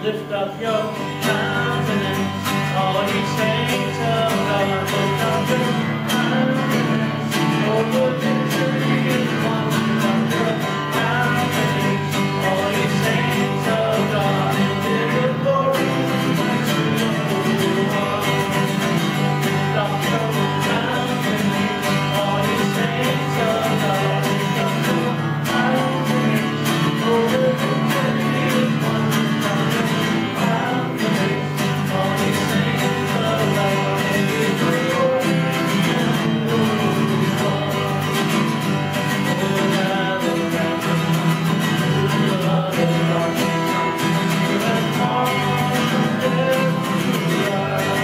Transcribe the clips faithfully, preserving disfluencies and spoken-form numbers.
lift up your countenance, all ye saints of God, lift up your countenance, for the victory is won. Lift up your countenance, all ye saints of God, and give the glory to the Holy One. Lift up your countenance, all ye saints of God, lift up your countenance, for the victory is won. Lift up your countenance, all ye saints of God, and give the glory to the Holy One. Oh, rather than to the love of darkness, you have marveled everywhere.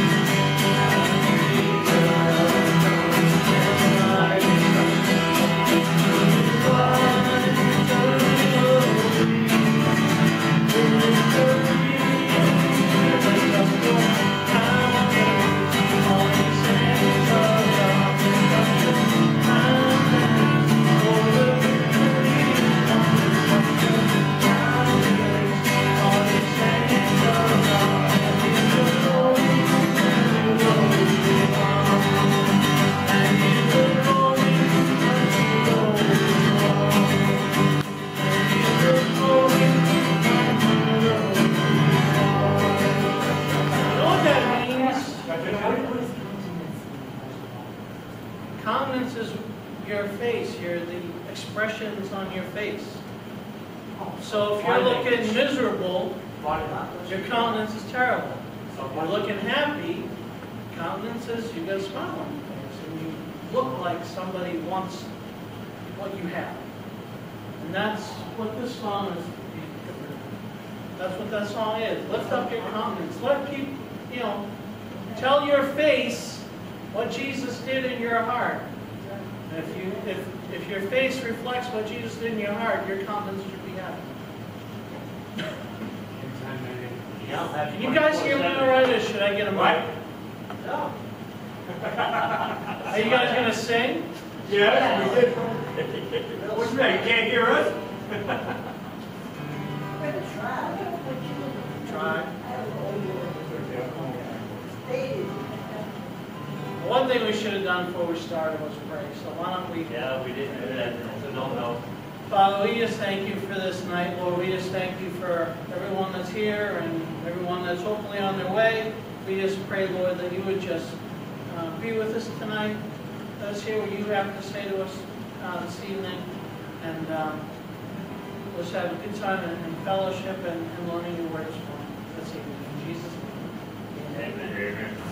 Countenance is your face, your the expressions on your face. So if you're looking miserable, your countenance is terrible. If you're looking happy, countenance is you got a smile on your face, and you look like somebody wants what you have. And that's what this song is. That's what that song is. Lift up your countenance. Let keep, you know, tell your face what Jesus did in your heart. And if you if if your face reflects what Jesus did in your heart, your countenance should be happy. Can you guys hear me all right, or should I get a mic? No. Are you guys going to sing? Yes, we did. What's that? You can't hear us? We're going to try. Try. Stated. One thing we should have done before we started was pray. So why don't we? Yeah, we didn't do that. So don't know. Father, we just thank you for this night, Lord. We just thank you for everyone that's here and everyone that's hopefully on their way. We just pray, Lord, that you would just uh, be with us tonight. Let us hear what you have to say to us uh, this evening, and um, let's have a good time in, in fellowship and, and learning your words this evening. In Jesus' name. Amen. Amen.